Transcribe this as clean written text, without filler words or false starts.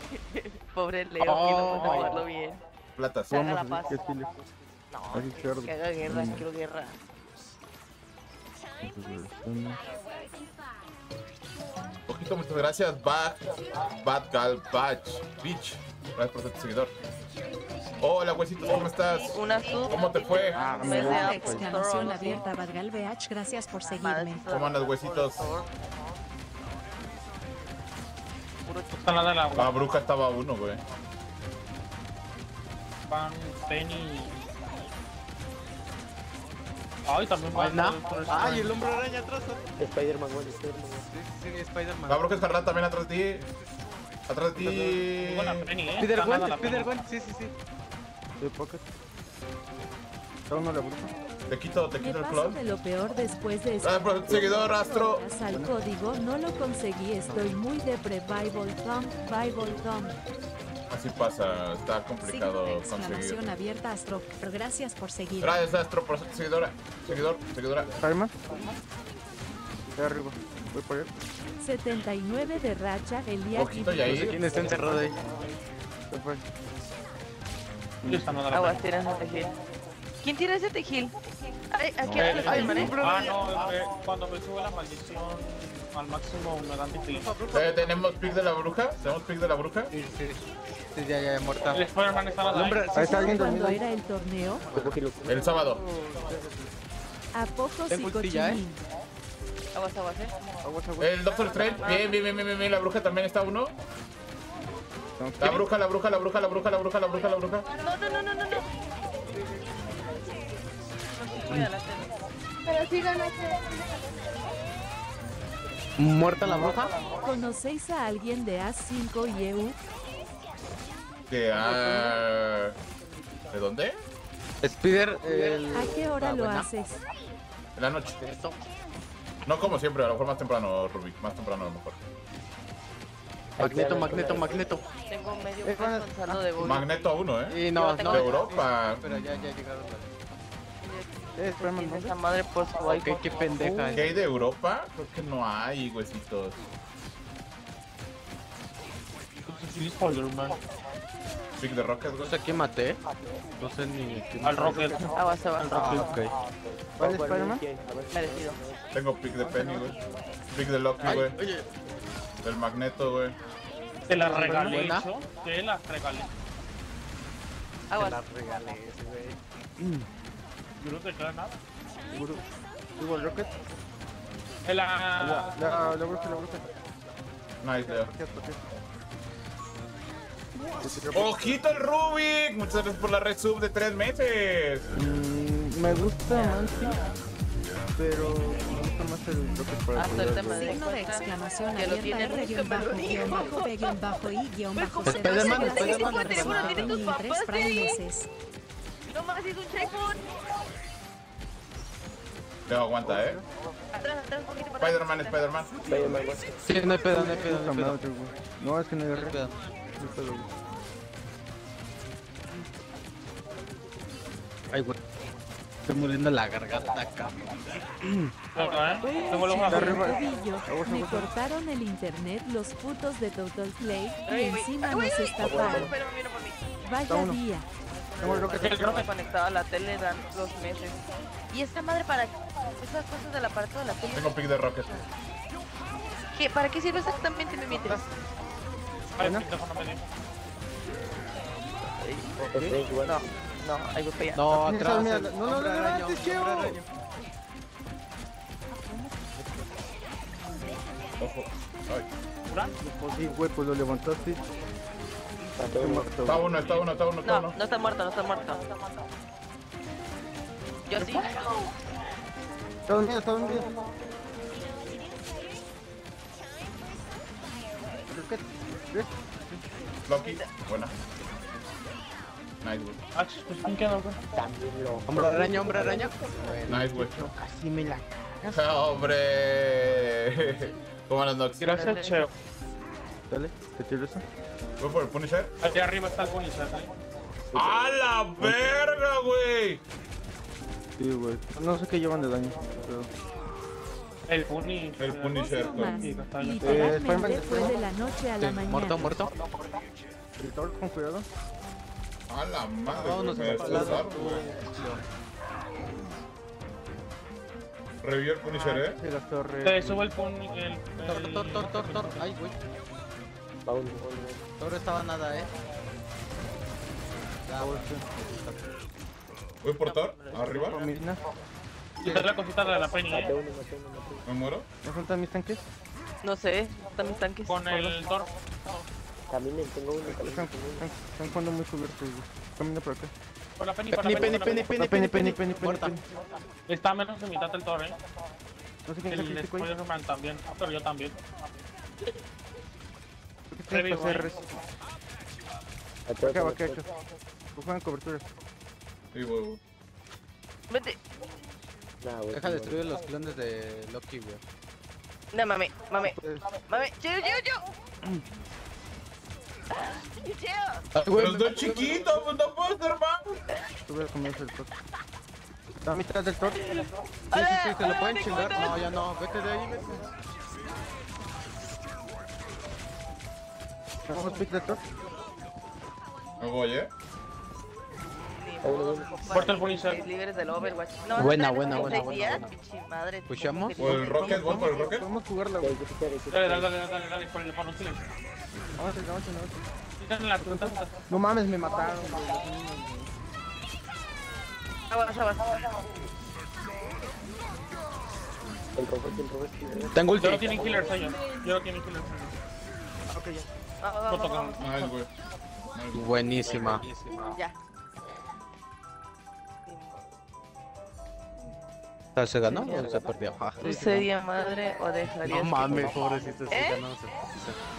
Pobre Leo, que no puede jugarlo bien. Plata, Se haga somos la paz. así que chile. No, Así cerdo. que haga guerra, quiero guerra. Ojito, muchas gracias. Bad Gal Batch Beach. Gracias por ser tu seguidor. Hola, huesitos, ¿cómo estás? Una sub. ¿Cómo te fue? Exclamación abierta, Badgal BH, gracias por seguirme. ¿Cómo andas, huesitos? Está nada la La bruja estaba uno, güey. Van Penny. Ay, también va. Ay, el hombre araña atrás. Spider-Man, güey, Spider-Man. Sí, Spider-Man. La bruja escarlata también atrás de ti. Atrás de ti. Buena Penny, Spider-Man, Spider-Man, sí. De pocket. No, la bruja. Te quito Me el paso clon. de lo peor después de Gracias por ser seguidor, Astro. al código, no lo conseguí, estoy muy depre. Bible Thumb. Así pasa, está complicado Exclamación conseguir. abierta, Astro, pero gracias por seguirme. Gracias, Astro, por ser tu seguidora. Seguidora. ¿Arma? De arriba. Voy por él. 79 de racha, Elías. Ojito, y ahí. ¿Quién está encerrado ahí? Se fue. Está nada la Aguas, tira ese tejil. ¿Quién tira ese tejil? Ay, aquí Ay, lo Spider-Man, ¿eh? no, cuando me sube la maldición al máximo me dan difícil. ¿Tenemos pick de la bruja? ¿Tenemos pick de la bruja? Sí, ya, muerta. El Spider-Man está nada. Hombre, Ahí está alguien Cuando dormido. era el torneo, El sábado. ¿a poco Tengo sí ulti-ya, cochinín? Aguas, El Doctor Strange. Bien. La bruja también está uno. La bruja. No. Cuida la tele. Pero sí ganaste. ¿Muerta la bruja? ¿Conocéis a alguien de A5 y EU? ¿De dónde? Spider, ¿A qué hora lo haces? En la noche. No como siempre, a lo mejor más temprano, Rubik. Más temprano a lo mejor. Magneto. Tengo medio peso en saldo de gol. Magneto a uno, Y no, Yo tengo De Europa. Pero ya llegaron. Spider-Man, Esa madre por su iPhone. Qué pendeja. ¿Qué hay de Europa? Creo que no hay, huesitos. Sí, Spider-Man. Pick de Rocket, No güey. sé a quién maté. No sé ni quién. Al Rocket. Aguas. Ok. ¿Cuál es Spider-Man? Merecido. Tengo pick de Penny, güey. Pick de Loki, güey. Oye, Del Magneto, güey. Te la regalé, Buena. hecho. Te la regalé. Aguas. regalé ese, güey. Yo no te queda nada. Igual Rocket. La... La bruja. Nice, Leo. ¿Por qué? ¡Ojito el Rubik! Muchas gracias por la red sub de 3 meses. Me gusta Mansi, pero me gusta más el Rocket para Hasta el tema de Signo de exclamación que lo abierta, tiene R-bajo, P-bajo, ¿Ves I, cómo Spider-Man, gracias por Spider-Man, la Spider-Man, recién tiene tus en 3 papás Prime ahí. meses. No más hizo un checkpoint. Leo, aguanta, Atrás, un poquito para atrás. Spider-Man. Sí, no hay pedo. Puta madre, güey. No, es que no hay No hay R. pedo. No hay pedo, güey. Ay, güey. Estoy muriendo la garganta, cabrón. Tengo los brazos. Tobillo, me cortaron el internet los putos de Total Play y encima nos estafaron. Espérame, viene por mí. Vaya día. No me conectaba a la tele dan 2 meses. Y esta madre para esas cosas del aparato de la tele. Tengo pick de Rocket. ¿Para qué sirve exactamente mi mente? Ay, el teléfono me dio. No, ahí voy para allá. No, Mira, atrás. mira, el no, hombre araña, antes, hombre Cheo. araña. Ojo. Ay. Sí, güey, pues lo levantaste. Está uno. No, no está muerto. Yo sí. Está dormido. Rocket, ¿ves? Loki. Buena. Nice, güey. Ah, pues ¿quién queda, güey? Hombre araña. Nice, güey. Casi me la... ¡Hombre! ¿Cómo andas, Nox? Gracias, Cheo. Dale, te tiro eso. ¿Voy por el Punisher? Allá arriba está el Punisher. ¡A la verga, güey! Sí, güey. No sé qué llevan de daño, pero... El Punisher. El Punisher, güey. Más. Sí, está bien. Literalmente Spider-Man, fue de la noche a la mañana. Muerto. El Thor, con cuidado. A la madre, Vámonos güey, me a la dejó usar. Revivió el Punisher, Ah, sí, la torre. Te sube el pun... Tor. Ay, güey. Tor estaba nada, Ya, güey. Voy por Thor, arriba. Mina. Quitar la cosita de la Penny, Me muero. ¿No faltan mis tanques? No sé, están mis tanques. Con el Thor. Están jugando muy cubiertos, güey. Camina por acá. Con la Penny, Penny. Muerta. Está a menos de mitad del Thor, No sé quién es el El crítico ahí. Spider-Man también, pero yo también. Revivo, acá, acá. Juegan coberturas. Sí, huevo. Vete. Deja destruir los clones de Loki, güey. No, mame. Pues, Yo. Pero estoy chiquito, pues no puedo ser más. tuve que comerse el Thor. Está a mitad del Thor. Sí, se lo pueden chingar. No, ya no. Vete de ahí, vete. Vamos pick del Thor. Me voy, Fuerte el Punisher. Líderes del Overwatch. No, Buena. Pinche madre. ¿Pushamos? Por el Rocket, voy por el Rocket. Podemos jugarla, güey. Dale, por el Panutile. Avance. Quítale la punta. No mames, me mataron, güey. Aguas. Tengo Yo no ulti. tienen killers ellos. No tocan. Nice, güey. Buenísima. Ya. ¿Se ganó o se perdió? ¿Sería madre o dejarías No que- mames, pobrecito. ¿Eh? Sí ganó.